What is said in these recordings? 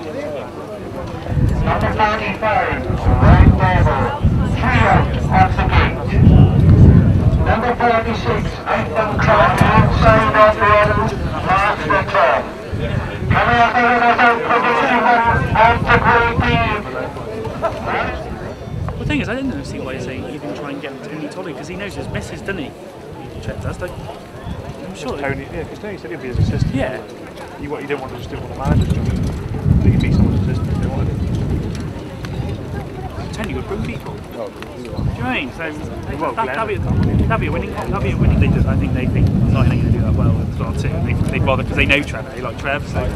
Number 95, Right Devil, 3 out off the gate. Number 46, Item Clock, inside of the end, Master Tom. Coming up here as out for the out the great team. The thing is, I didn't see why he's saying even try and get Tony Tolly, because he knows his missus, doesn't he? He checked us, like, I'm sure. Tony, yeah, because Tony said he'd be his assistant. Yeah. You didn't want to just do what the manager did. He could be someone's assistant if they wanted it. Tony would bring people. Oh, do you know what I mean? So that'd be a winning. I think they think not going to do that well as well too. They'd rather, because they know Trevor. They like Trevor. So.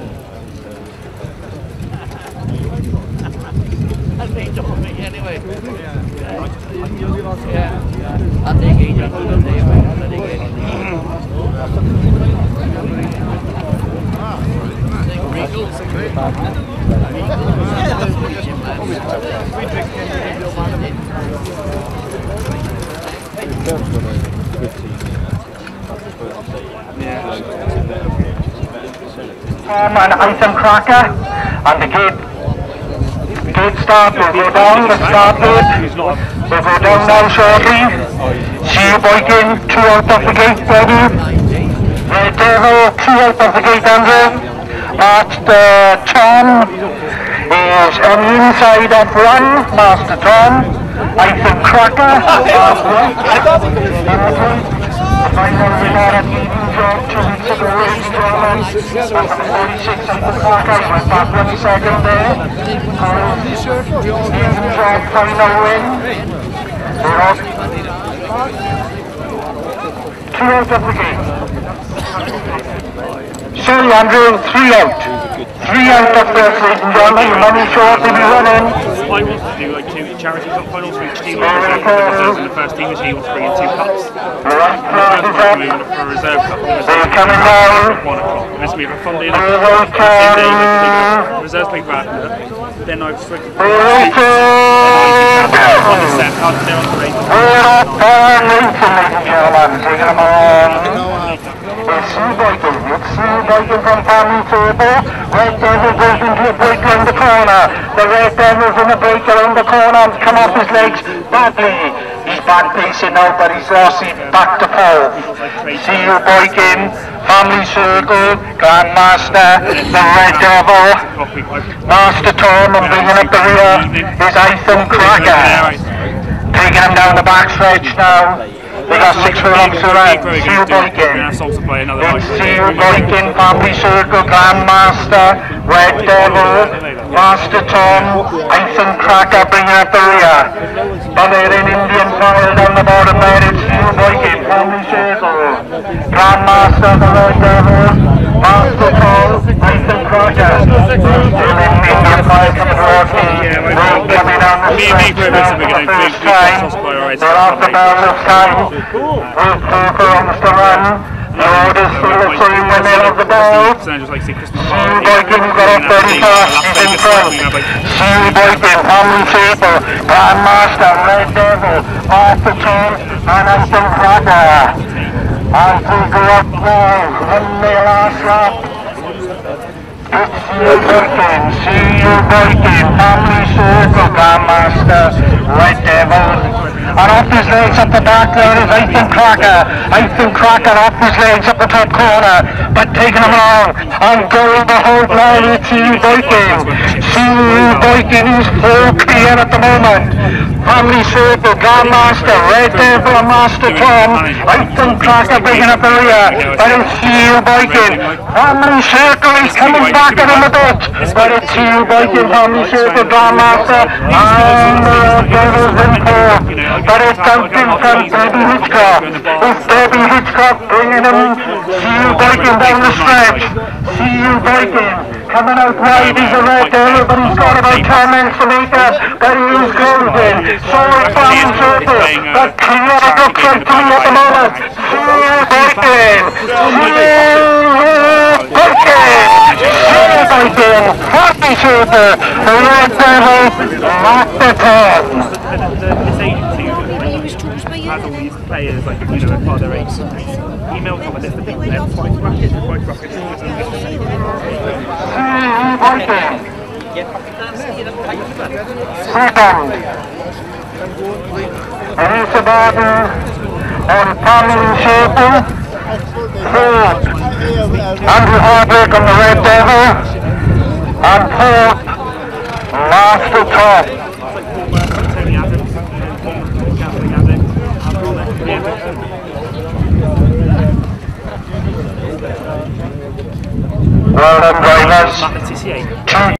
That's me talking me anyway. Yeah. I think he's going to do it. And Item Cracker, and the gate start will go down, the start gate will go down now shortly. See you Boykin, 2 out of the gate, ready. Red Devil, 2 out of the gate, Andrew. Master Tom is on the inside of run, Master Tom. Item Cracker, final winner at Eden Job 2 weeks ago, Ray Strowman. And from 46 Item Cracker, went back 1 second there. Eden Job final win. They're off. 2 out of the game. Sorry Andrew, 3 out. 3 out of the Eden Job, money short to be running. I want to do like 2 charity cup finals for each team. And the first team is he wants to bring in 2 cups. Right, for a reserve cup. They're coming down. 1 o'clock. This will be a fun day. Reserves paper after. Then I've switched. From Family Table. Red Devil goes into a break around the corner. The Red Devil's in a break around the corner and come off his legs badly. He's back pacing now, but he's lost it back to 4. See you Boykin, Family Circle, Grandmaster, the Red Devil, Master Tom, and bringing up the rear is Item Cracker. Taking him down the back stretch now. They got 6 furlongs to run. See you Boykin. See you Boykin, Family Circle, Grandmaster, Red Devil, Master Tom, Item Cracker bringing up the rear. But they're in Indian file down the bottom there. It's see you Boykin, Family Circle, Grandmaster, the Red Devil, Master Tom, Item Cracker. Indian file coming towards me. Coming down the stretch now for the first time. They're off the bell this time. With Parker on the run. The order's still the same when they have the ball. See Boykin got up very fast, he's in front. See Boykin, Family Circle, Grandmaster, Red Devil, Master Tom, and Item Cracker. As we go up now, run their last lap. It's see you Boykin, Family Circle, Grandmaster, Red Devil. And off his legs up the back there is Item Cracker. Item Cracker off his legs up the top corner, but taking him along and going the whole line with see you Boykin. See you Boykin is 4 clear at the moment. Family Circle, Grandmaster, Red Devil and Master Tom. Item Cracker bringing up the rear, but it's see you Boykin. Family Circle is coming back at him a bit, but it's see you Boykin, Family Circle, Grandmaster, and Red Devil's in 4. But it's counting from Debbie Hitchcock. It's Debbie Hitchcock bringing him. See you Boykin down the stretch. See you Boykin. Coming out wide, he's a Red Devil, but he's got about 10 minutes to make up. But he is closing. So it's Family Circle. But clear the book from 3 at the moment. See you Boykin. See you Boykin. See you Boykin. Family Circle. The Red Devil. Master Tom. Has all these players, like, you know, part of their age. Email top of this, the big fight brackets. Second, Elisa Barton on Pamela Shaping. Third, Andrew Hardwick on the Red Devil. And fourth, Master Top. Well done, drivers.